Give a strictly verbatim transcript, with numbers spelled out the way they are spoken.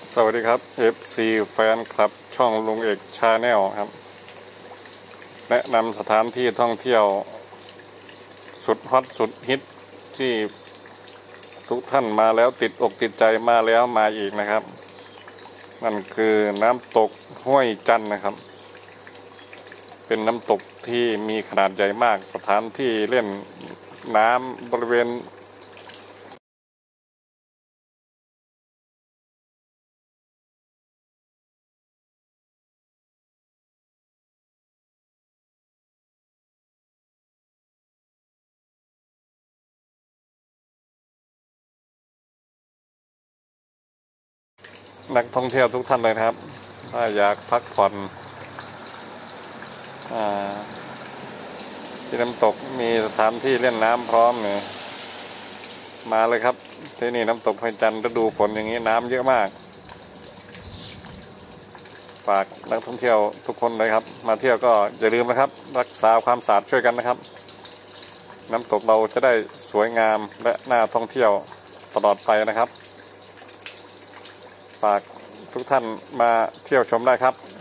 สวัสดีครับ เอฟ ซี แฟนคลับช่องลุงเอกชาแนลครับแนะนำสถานที่ท่องเที่ยวสุดฮอตสุดฮิตที่ทุกท่านมาแล้วติดอกติดใจมาแล้วมาอีกนะครับนั่นคือน้ำตกห้วยจันทร์นะครับเป็นน้ำตกที่มีขนาดใหญ่มากสถานที่เล่นน้ำบริเวณนักท่องเที่ยวทุกท่านเลยนะครับถ้าอยากพักผ่อนที่น้ำตกมีสถานที่เล่นน้ำพร้อมเนี่ยมาเลยครับที่นี่น้ำตกห้วยจันทร์ฤดูฝนอย่างนี้น้ำเยอะมากฝากนักท่องเที่ยวทุกคนเลยครับมาเที่ยวก็อย่าลืมนะครับรักษาความสะอาดช่วยกันนะครับน้ำตกเราจะได้สวยงามและน่าท่องเที่ยวตลอดไปนะครับฝากทุกท่านมาเที่ยวชมได้ครับ